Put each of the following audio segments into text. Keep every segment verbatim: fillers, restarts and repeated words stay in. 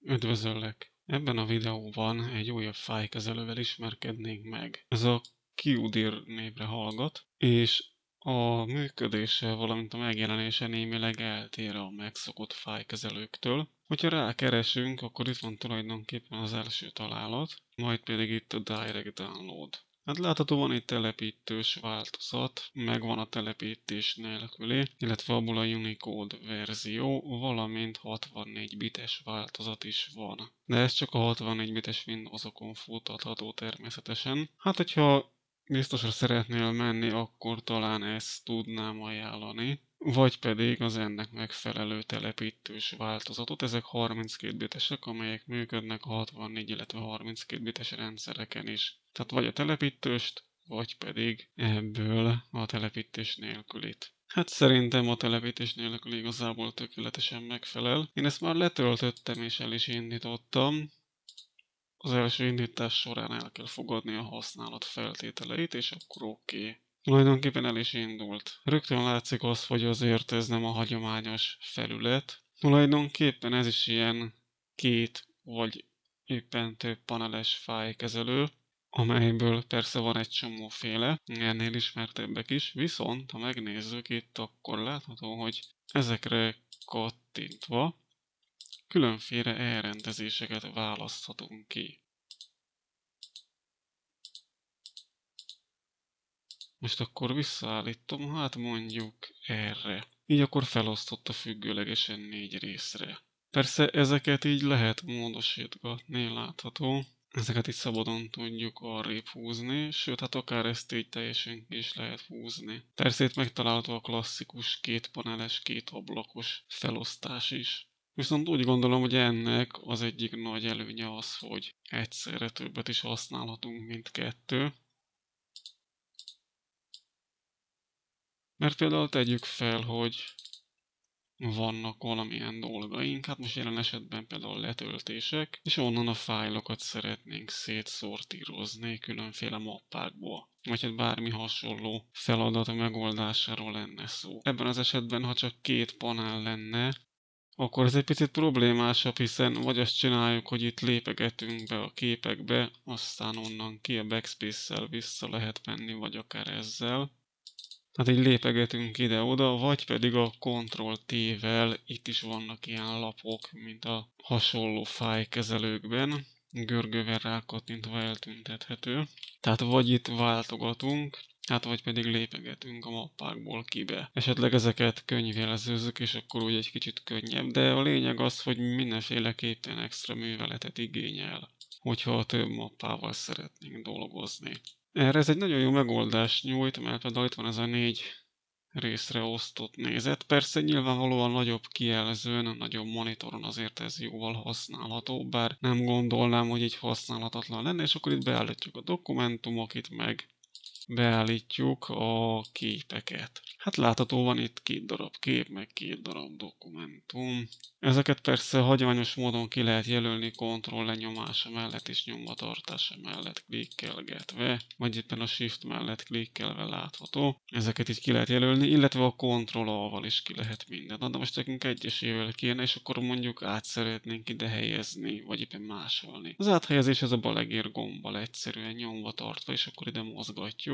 Üdvözöllek! Ebben a videóban egy újabb fájlkezelővel ismerkednénk meg. Ez a QDIR névre hallgat, és a működése, valamint a megjelenése némileg eltér a megszokott fájlkezelőktől. Hogyha rákeresünk, akkor itt van tulajdonképpen az első találat, majd pedig itt a Direct Download. Hát láthatóan itt telepítős változat, megvan a telepítés nélküli, illetve abból a Unicode verzió, valamint hatvannégy bites változat is van. De ez csak a hatvannégy bites Windowsokon futtatható természetesen. Hát, hogyha biztosra szeretnél menni, akkor talán ezt tudnám ajánlani. Vagy pedig az ennek megfelelő telepítős változatot. Ezek harminckét bitesek, amelyek működnek a hatvannégy, illetve harminckét bites rendszereken is. Tehát vagy a telepítőst, vagy pedig ebből a telepítés nélkülit. Hát szerintem a telepítés nélkül igazából tökéletesen megfelel. Én ezt már letöltöttem és el is indítottam. Az első indítás során el kell fogadni a használat feltételeit, és akkor oké. Okay. Tulajdonképpen el is indult. Rögtön látszik az, hogy azért ez nem a hagyományos felület. Tulajdonképpen ez is ilyen két vagy éppen több paneles fájlkezelő, amelyből persze van egy csomóféle, ennél ismertebbek is, viszont ha megnézzük itt, akkor látható, hogy ezekre kattintva különféle elrendezéseket választhatunk ki. Most akkor visszaállítom, hát mondjuk erre. Így akkor felosztotta függőlegesen négy részre. Persze ezeket így lehet módosítgatni, látható. Ezeket így szabadon tudjuk arrébb húzni, sőt, hát akár ezt így teljesen ki is lehet húzni. Persze itt megtalálható a klasszikus két paneles, két ablakos felosztás is. Viszont úgy gondolom, hogy ennek az egyik nagy előnye az, hogy egyszerre többet is használhatunk, mint kettő. Mert például tegyük fel, hogy vannak valamilyen dolgaink, hát most jelen esetben például letöltések, és onnan a fájlokat szeretnénk szétszortírozni különféle mappákból. Vagy hát bármi hasonló feladat megoldásáról lenne szó. Ebben az esetben, ha csak két panel lenne, akkor ez egy picit problémásabb, hiszen vagy azt csináljuk, hogy itt lépegetünk be a képekbe, aztán onnan ki a backspace-szel vissza lehet menni, vagy akár ezzel. Hát így lépegetünk ide-oda, vagy pedig a Ctrl-T-vel, itt is vannak ilyen lapok, mint a hasonló fájlkezelőkben, görgővel rákattintva eltüntethető. Tehát vagy itt váltogatunk, hát vagy pedig lépegetünk a mappákból kibe. Esetleg ezeket könyvjelzőzzük, és akkor úgy egy kicsit könnyebb, de a lényeg az, hogy mindenféleképpen extra műveletet igényel, hogyha több mappával szeretnénk dolgozni. Erre ez egy nagyon jó megoldást nyújt, mert például itt van ez a négy részre osztott nézet. Persze nyilvánvalóan nagyobb kijelzőn, nagyobb monitoron azért ez jóval használható, bár nem gondolnám, hogy így használhatatlan lenne, és akkor itt beállítjuk a dokumentumok, itt meg beállítjuk a képeket. Hát látható van itt két darab kép, meg két darab dokumentum. Ezeket persze hagyományos módon ki lehet jelölni kontroll lenyomása mellett és nyomvatartása mellett klikkelgetve, vagy éppen a shift mellett klikkelve látható. Ezeket így ki lehet jelölni, illetve a kontroll-val is ki lehet mindent. Na, de most nekünk egyesével kéne, és akkor mondjuk át szeretnénk ide helyezni, vagy éppen másolni. Az áthelyezés ez a balegér gombbal egyszerűen nyomva tartva, és akkor ide mozgatjuk.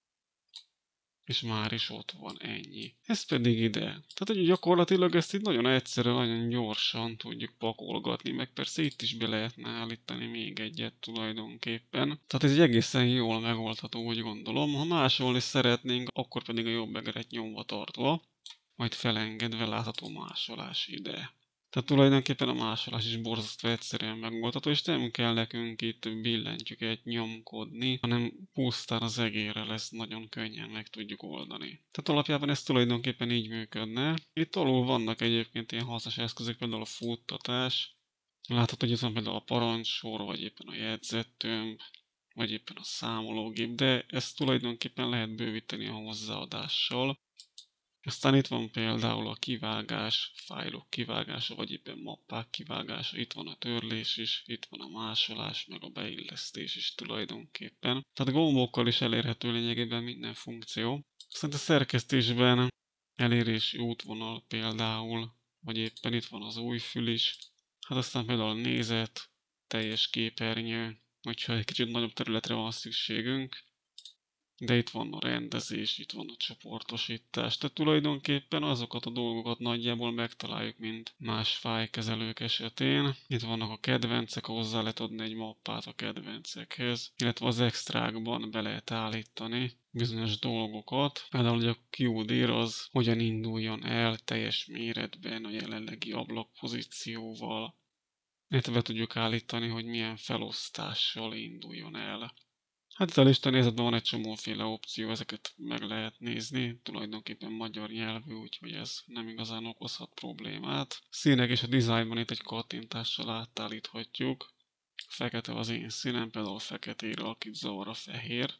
És már is ott van, ennyi. Ez pedig ide. Tehát, hogy gyakorlatilag ezt így nagyon egyszerűen, nagyon gyorsan tudjuk pakolgatni, meg persze itt is be lehetne állítani még egyet tulajdonképpen. Tehát ez egy egészen jól megoldható, úgy gondolom. Ha másolni szeretnénk, akkor pedig a jobb egeret nyomva tartva, majd felengedve látható másolás ide. Tehát tulajdonképpen a másolás is borzasztó egyszerűen megoldható, és nem kell nekünk itt billentyűket nyomkodni, hanem pusztán az egérrel ezt nagyon könnyen meg tudjuk oldani. Tehát alapjában ez tulajdonképpen így működne. Itt alul vannak egyébként ilyen hasznos eszközök, például a futtatás. Látható, hogy itt van például a parancsor, vagy éppen a jegyzettömb, vagy éppen a számológép, de ezt tulajdonképpen lehet bővíteni a hozzáadással. Aztán itt van például a kivágás, fájlok kivágása, vagy éppen mappák kivágása, itt van a törlés is, itt van a másolás, meg a beillesztés is tulajdonképpen. Tehát gombokkal is elérhető lényegében minden funkció. Aztán a szerkesztésben elérési útvonal például, vagy éppen itt van az új fül is, Hát aztán például a nézet, teljes képernyő, hogyha egy kicsit nagyobb területre van szükségünk. De itt van a rendezés, itt van a csoportosítás. Tehát tulajdonképpen azokat a dolgokat nagyjából megtaláljuk, mint más fájlkezelők esetén. Itt vannak a kedvencek, hozzá lehet adni egy mappát a kedvencekhez, illetve az extrákban be lehet állítani bizonyos dolgokat. Például, hogy a Q D az hogyan induljon el teljes méretben a jelenlegi ablakpozícióval. Illetve be tudjuk állítani, hogy milyen felosztással induljon el. Hát itt a lista nézetben van egy csomóféle opció, ezeket meg lehet nézni, tulajdonképpen magyar nyelvű, úgyhogy ez nem igazán okozhat problémát. Színek és a dizájnban itt egy kattintással átállíthatjuk. Fekete az én színem, például feketére, akit zavar a fehér.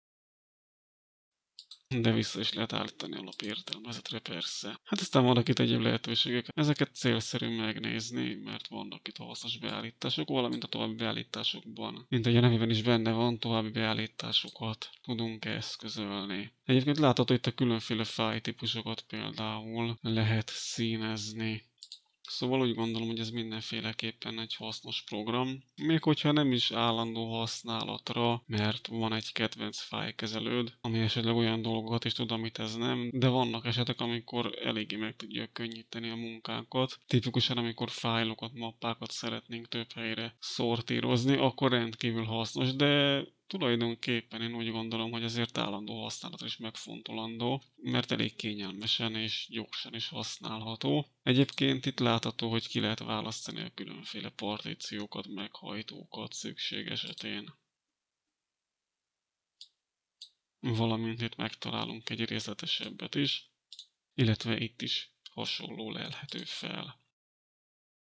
De vissza is lehet állítani alapértelmezetre persze. Hát aztán vannak itt egyéb lehetőségek. Ezeket célszerű megnézni, mert vannak itt hasznos beállítások, valamint a további beállításokban. Mint ahogy a nevében is benne van, további beállításokat tudunk eszközölni. Egyébként látható itt a különféle fájltípusokat például lehet színezni. Szóval úgy gondolom, hogy ez mindenféleképpen egy hasznos program. Még hogyha nem is állandó használatra, mert van egy kedvenc fájlkezelőd, ami esetleg olyan dolgokat is tud, amit ez nem, de vannak esetek, amikor eléggé meg tudja könnyíteni a munkánkat. Tipikusan, amikor fájlokat, mappákat szeretnénk több helyre szortírozni, akkor rendkívül hasznos, de tulajdonképpen én úgy gondolom, hogy ezért állandó használatra is megfontolandó, mert elég kényelmesen és gyorsan is használható. Egyébként itt látható, hogy ki lehet választani a különféle partíciókat, meghajtókat szükség esetén. Valamint itt megtalálunk egy részletesebbet is, illetve itt is hasonló lelhető fel.